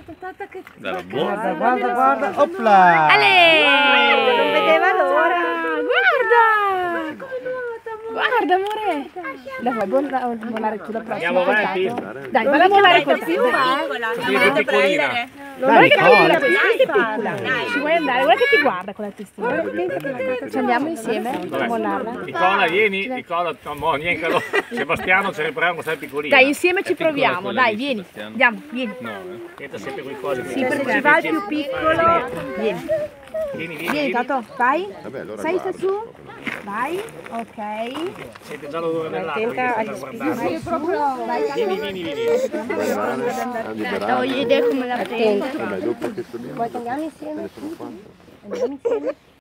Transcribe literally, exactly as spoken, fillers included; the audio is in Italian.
Tata che Guarda, guarda, guarda, guarda, opla! Ale! non vedeva l'ora. Guarda! Guarda, amore! La vuoi bolla- bollare tu la prossima? Andiamo avanti? Dai, vai a bollare con te. Così è piccolina. Guarda che Nicola. la testa è piccola. Ci vuoi andare? Guarda che ti guarda con la testina. Ci andiamo insieme a mollarla? Nicola, vieni, Nicola, no, niente, no. Sebastiano ci riproviamo, sei piccolina. Dai, insieme ci È piccola proviamo. quella Dai, lì, vieni. Sebastiano. Andiamo, vieni. No, eh. Niente, sempre quei cose. Sì, perché ci va il più piccolo. Vieni. Vieni, vieni, Vieni, Tato, vai. Vabbè, allora Sei guarda. sta su? Vai. Ok. Sente già l'odore dell'acqua, Attenta agli sta spighi. guardando. Proprio. Vai. Vieni, vieni, vieni. Vai male, a liberare. idea come la Attenta. Vabbè, dopo questo lì. Poi andiamo insieme. Ce ne sono quattro. Andiamo insieme.